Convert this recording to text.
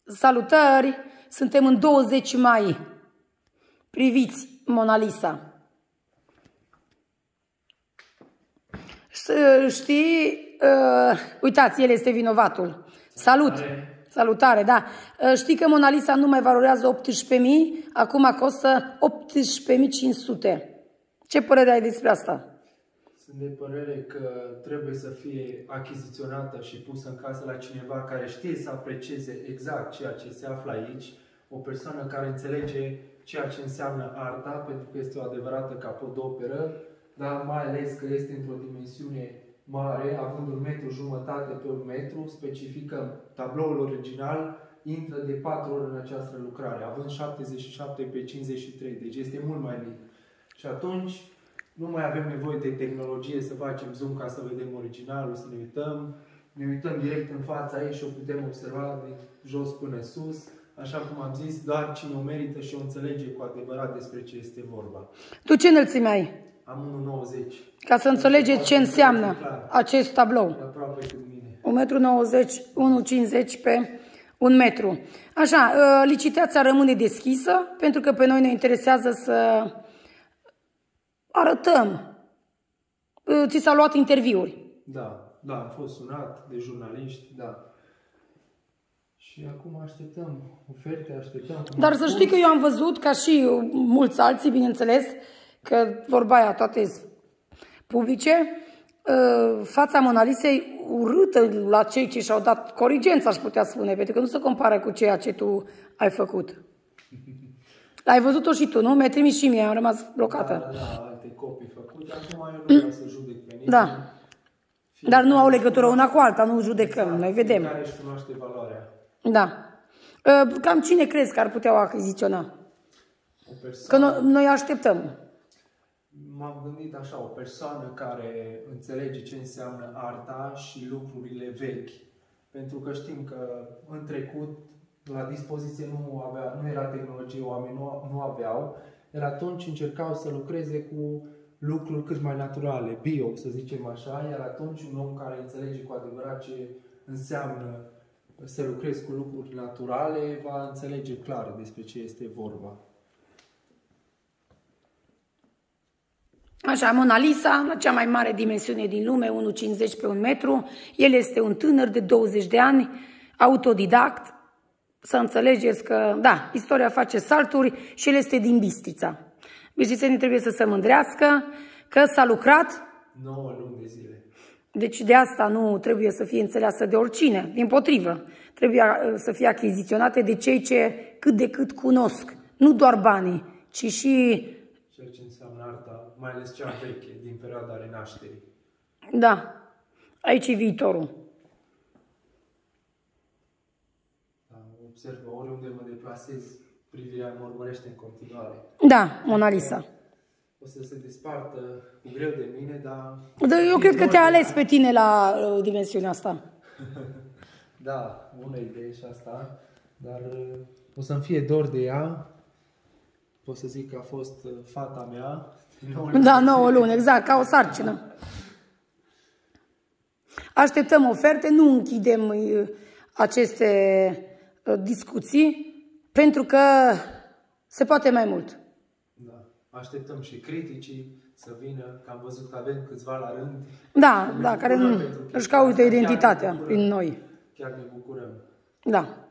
Salutări! Suntem în 20 mai. Priviți Mona Lisa. Știi, uitați, el este vinovatul. Salut! Salutare, da. Știi că Mona Lisa nu mai valorează 18.000, acum costă 18.500. Ce părere ai despre asta? Sunt de părere că trebuie să fie achiziționată și pusă în casă la cineva care știe să aprecieze exact ceea ce se află aici, o persoană care înțelege ceea ce înseamnă arta, pentru că este o adevărată capodoperă, dar mai ales că este într-o dimensiune mare, având 1,5 m pe 1 metru, specificăm tabloul original, intră de 4 ori în această lucrare, având 77 pe 53, deci este mult mai mic. Și atunci nu mai avem nevoie de tehnologie să facem zoom ca să vedem originalul, să ne uităm direct în fața ei și o putem observa de jos până sus. Așa cum am zis, doar cine o merită și o înțelege cu adevărat despre ce este vorba. Tu ce înălțime ai? Am 1,90. Ca să înțelegeți ce înseamnă acest tablou. Aproape cu mine. 1,90 m, 1,50 pe 1 metru. Așa, licitația rămâne deschisă, pentru că pe noi ne interesează să arătăm. Ți s-au luat interviuri. Da, am fost sunat de jurnaliști, da. Și acum așteptăm oferte, așteptăm... Dar să știi că eu am văzut, ca și mulți alții, bineînțeles, că vorba aia toate publice, fața Mona Lisei urâtă la cei ce și-au dat corigență, aș putea spune, pentru că nu se compară cu ceea ce tu ai făcut. Ai văzut-o și tu, nu? Mi-ai trimis și mie, am rămas blocată. Da, alte copii făcute. Acum eu nu vreau să judec pe nimeni. Da. Dar nu au legătură una cu alta, nu judecăm, exact. Noi vedem. Care își cunoaște valoarea. Da. Cam cine crezi că ar putea o achiziționa? O persoană... Că noi așteptăm. M-am gândit așa, o persoană care înțelege ce înseamnă arta și lucrurile vechi. Pentru că știm că în trecut, la dispoziție nu era tehnologie, oamenii nu aveau, iar atunci încercau să lucreze cu lucruri cât mai naturale, bio, să zicem așa, iar atunci un om care înțelege cu adevărat ce înseamnă să lucrezi cu lucruri naturale, va înțelege clar despre ce este vorba. Așa, Mona Lisa, la cea mai mare dimensiune din lume, 1,50 pe 1 metru. El este un tânăr de 20 de ani, autodidact. Să înțelegeți că, da, istoria face salturi și el este din Bistrița. Bistrițenii trebuie să se mândrească că s-a lucrat 9 luni de zile. Deci de asta nu trebuie să fie înțeleasă de oricine, dimpotrivă. Trebuie să fie achiziționate de cei ce cât de cât cunosc. Nu doar banii, ci și... Ceea ce înseamnă arta, mai ales cea veche, din perioada renașterii. Da, aici e viitorul. Da, observ că oriunde mă deplasez, privirea mă urmărește în continuare. Da, Mona Lisa. O să se despartă cu greu de mine, dar... Eu cred că te-a ales pe tine la dimensiunea asta. Da, bună idee și asta, dar o să-mi fie dor de ea. Pot să zic că a fost fata mea. 9 luni. Da, 9 luni, exact, ca o sarcină. Așteptăm oferte, nu închidem aceste discuții, pentru că se poate mai mult. Da. Așteptăm și criticii să vină, că am văzut că avem câțiva la rând. Da, care își caută identitatea prin noi. Chiar ne bucurăm. Da.